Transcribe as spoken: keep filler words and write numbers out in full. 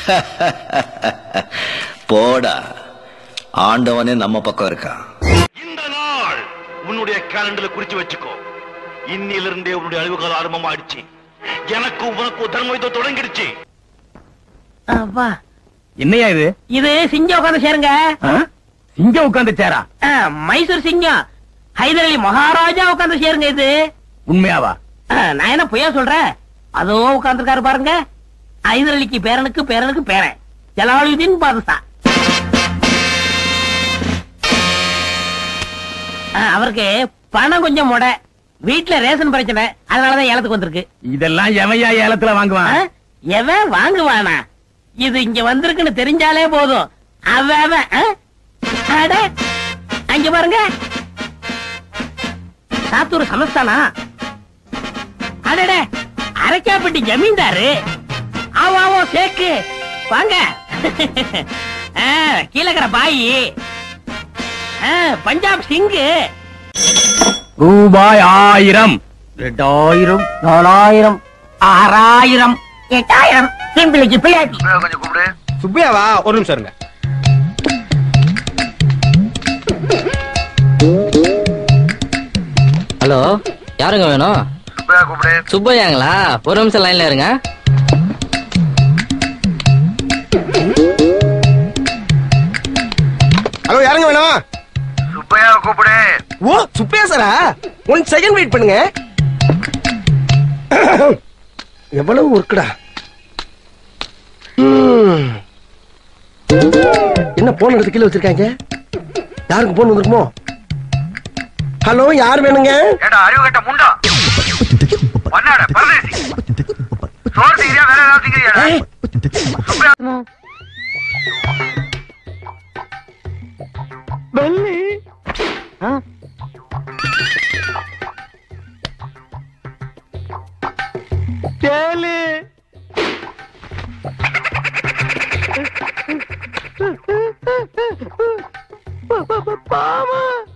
போடா, ஆண்டவனே நம்ம பக்கம் இருக்கான். இந்த நாள் உன்னுடைய கேலண்டர்ல குறிச்சு வச்சுக்கோ. இன்னிலிருந்தே உன்னுடைய அழிவு கால ஆரம்பமாயிடுச்சு. எனக்கு உனக்கு தர்மயுத்தம் தொடங்கிடுச்சு. என்னையா இது? இது சிங்கம் உட்காந்து சேருங்க. சிங்கம் உட்காந்து சேரா? மைசூர் சிங்கம் ஹைதர் அலி மகாராஜா உட்காந்து சேருங்க. இது உண்மையாவா? நான் என்ன பொய்யா சொல்றேன்? அதோ உட்கார்ந்துருக்காரு பாருங்க, ஹைதர் அலிக்கு பேரனுக்கு பேரனுக்கு பேரன் ஜலாலுதீன் பாதுஷா. அவருக்கு பணம் கொஞ்சம் முட, வீட்டுல ரேஷன் பிரச்சனை, அதனாலதான் ஏலத்துக்கு வந்திருக்கு. இதெல்லாம் எவையா ஏலத்துல வாங்குவான்? எவன் வாங்குவானா? இது இங்க வந்திருக்குன்னு தெரிஞ்சாலே போதும். அவன் அங்க பாருங்க, சாத்தூர் சமஸ்தானா? அடட, அரைக்காப்பட்டி ஜமீன்தாரு. ஆவோ சேக்கு வாங்க. கீழக்கிற பாயி பஞ்சாப் சிங்கு. ரூபாய் ஆயிரம், ரெண்டாயிரம், நாலாயிரம், ஆறாயிரம், எட்டாயிரம். சிம்பிளிக்கு பிள்ளையாட்டி. கொஞ்சம் கூப்பிடு. சுப்பையாவா? ஒரு நிமிஷம் இருங்க. ஹலோ, யாருங்க வேணும்? சுப்பையாங்களா? ஒரு நிமிஷம் லைன்ல இருங்க. ஹலோ, யாருங்க வேணும்? சுப்பையா கூப்பிடு. ஓ, சுப்பையா சாரா? ஒன் செகண்ட் வெயிட் பண்ணுங்க. எவ்வளவு ஒர்க்குடா. என்ன போன் எடுத்து கீழே வச்சிருக்காங்க? யாருக்கு போன் வந்திருக்குமோ? ஹலோ, யார் வேணுங்க? ஏடா அறிவு கட்ட முண்டா, பண்ணாட பரதேசி, சோறு திங்கிறியா வேற ஏதாவது திங்கிறியாடா? Belly tally Bama